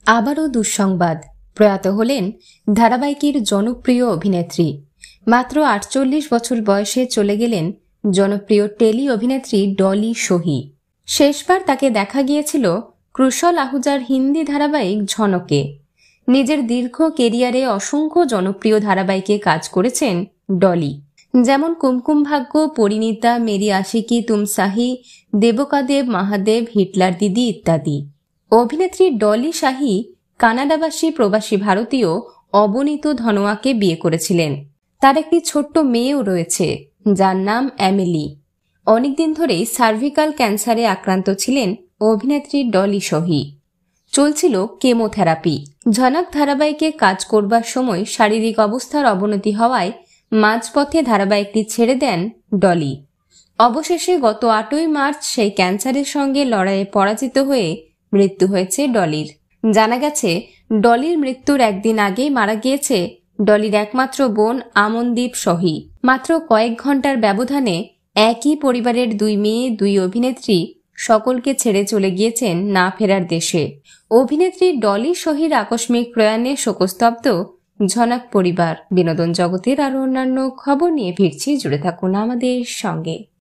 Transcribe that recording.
আবারও দুঃসংবাদ, প্রয়াত হলেন ধারাবাহিকের জনপ্রিয় অভিনেত্রী। মাত্র ৪৮ বছর বয়সে চলে গেলেন জনপ্রিয় টেলি অভিনেত্রী ডলি সোহি। শেষবার তাকে দেখা গিয়েছিল কুশল আহুজার হিন্দি ধারাবাহিক ঝনকে। নিজের দীর্ঘ কেরিয়ারে অসংখ্য জনপ্রিয় ধারাবাহিকে কাজ করেছেন ডলি, যেমন কুমকুম ভাগ্য, পরিণীতা, মেরি আশিকি তুম সাহি, দেবকাদেব, মহাদেব, হিটলার দিদি ইত্যাদি। অভিনেত্রী ডলি শাহী কানাডাবাসী প্রবাসী ভারতীয় অবনীত ধনোয়াকে বিয়ে করেছিলেন। তার একটি ছোট্ট মেয়েও রয়েছে, যার নাম এমিলি। অনেকদিন ধরেই সার্ভিক্যাল ক্যান্সারে আক্রান্ত ছিলেন অভিনেত্রী ডলি সোহি। চলছিল কেমোথেরাপি। ঝনক ধারাবাহিকে কাজ করবার সময় শারীরিক অবস্থার অবনতি হওয়ায় মাঝপথে ধারাবাহিকটি ছেড়ে দেন ডলি। অবশেষে গত ৮ই মার্চ সেই ক্যান্সারের সঙ্গে লড়াইয়ে পরাজিত হয়ে মৃত্যু হয়েছে ডলির। জানা গেছে, ডলির মৃত্যুর একদিন আগেই মারা গিয়েছে ডলির একমাত্র বোন আমনদীপ সোহি। মাত্র কয়েক ঘন্টার ব্যবধানে একই পরিবারের ২ মেয়ে, ২ অভিনেত্রী সকলকে ছেড়ে চলে গিয়েছেন না ফেরার দেশে। অভিনেত্রী ডলি সোহির আকস্মিক প্রয়াণে শোকস্তব্ধ ঝনক পরিবার। বিনোদন জগতের আরো অন্যান্য খবর নিয়ে ফিরছি, জুড়ে থাকুন আমাদের সঙ্গে।